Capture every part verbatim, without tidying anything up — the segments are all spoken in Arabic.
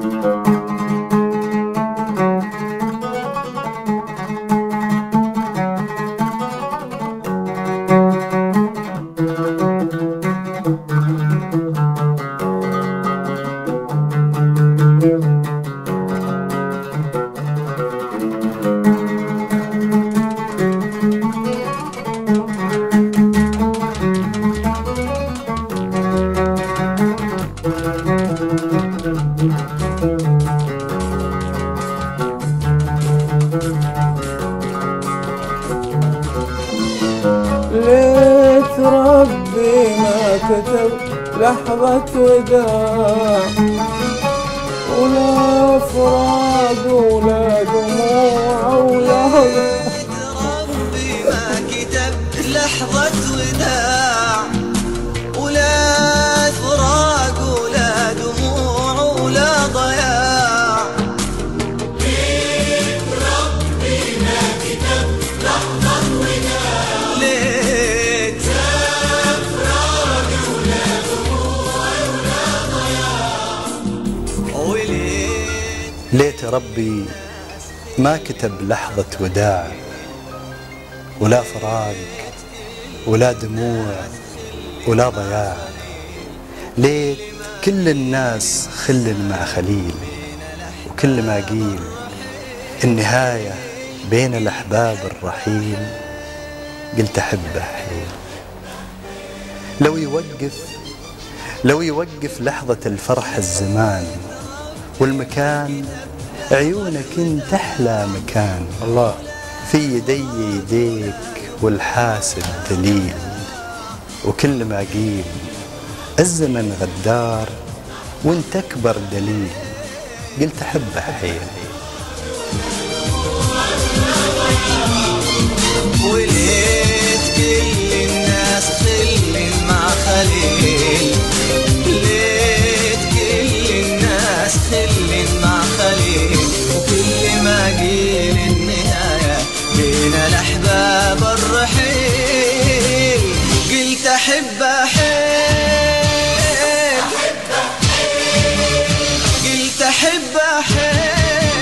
ليت ربي ما كتب لحظة وداع، ولا فراق ولا دموع ولا ليت ربي ما كتب لحظة وداع، ولا فراق ولا دموع ولا ضياع. ليت ربي ما كتب لحظة وداع، ليت لا فراق ولا دموع ولا ضياع. وليت ليت ربي ما كتب لحظة وداع، ولا فراق ولا دموع ولا ضياع. ليت كل الناس خل مع خليل، وكل ما قيل النهاية بين الأحباب الرحيل، قلت أحبه حيل. لو يوقف لو يوقف لحظة الفرح الزمان والمكان، عيونك انت أحلى مكان. الله في يدي يديك والحاسد دليل، وكل ما قيل الزمن غدار وانت أكبر دليل، قلت أحبه حيل. وليت كل الناس خل مع خليل، ليت كل الناس خل مع خليل، وكل ما قيل النهاية بين الأحباب الرحيل، قلت أحبه حيل، قلت أحبه حيل.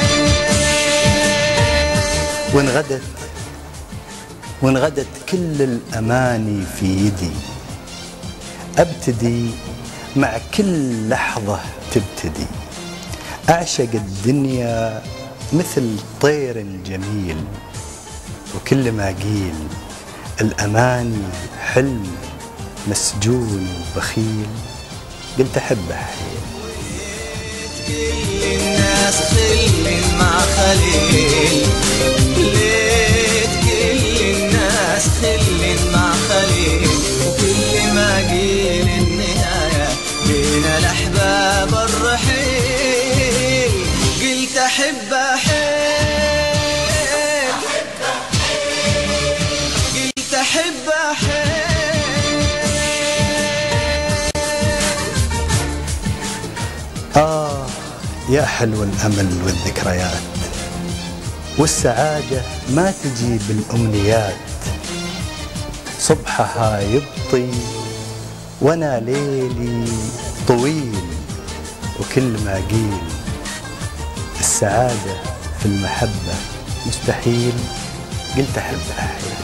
وانغدت وانغدت كل الأماني في يدي، أبتدي مع كل لحظة تبتدي، أعشق الدنيا مثل طير جميل، وكل ما قيل الأماني حلم مسجون وبخيل، قلت أحبه حيل. كل الناس خل مع خليل، ليت كل الناس خل مع خليل، وكل ما قيل النهاية بين الأحباب الرحيل، قلت أحبه حيل، قلت أحبه حيل. آه يا حلو الأمل والذكريات، والسعادة ما تجي بالأمنيات، صبحها يبطي وأنا ليلي طويل، وكل ما قيل السعادة في المحبة مستحيل، قلت أحبها حيل.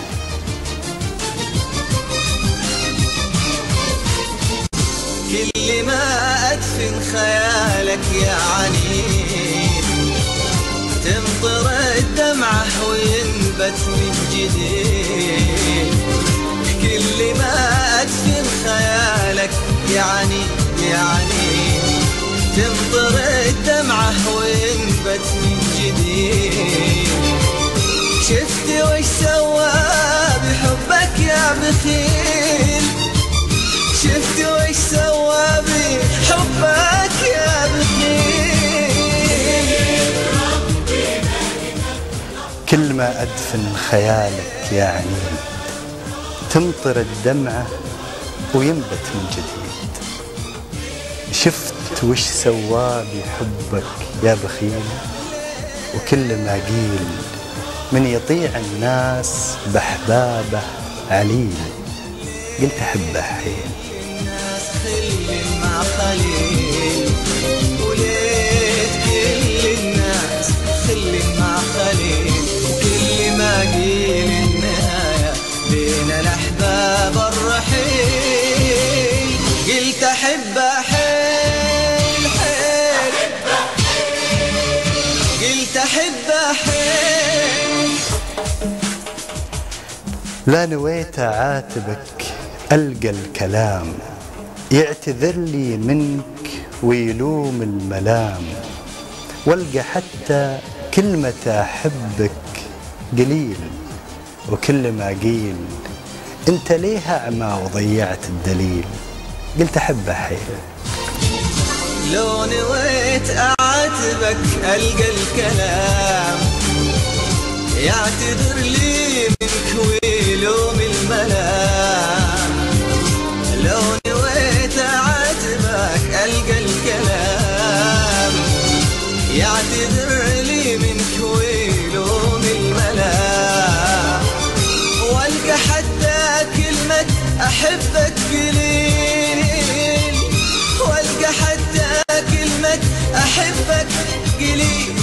كل ما أدفن خيالك يا عنيد، تمطر الدمعة وينبت من جديد. كل ما أدفن خيالك يا عنيد يا عنيد، تمطر الدمعة وينبت من جديد. شفت وش سوى بحبك يا بخيل، شفت وش سوى بحبك يا بخيل. كل ما أدفن خيالك يا عنيد، تمطر الدمعة وينبت من جديد. شفت وش سوى بحبك يا بخيل، وكل ما قيل من يطيع الناس بأحبابه عليل، قلت أحبه حيل. الناس خل مع خليل، وليت لا نويت أعاتبك ألقى الكلام يعتذر لي منك ويلوم الملام، والقى حتى كلمة أحبك قليل، وكل ما قيل انت ليه أعمى وضيعت الدليل، قلت أحبه حيل. لو نويت أعاتبك ألقى الكلام يعتذر لي منك ويلوم الملام، لو نويت أعاتبك ألقى الكلام يعتذر لي منك ويلوم الملام، والقى حتى كلمة أحبك قليل، والقى حتى كلمة أحبك قليل،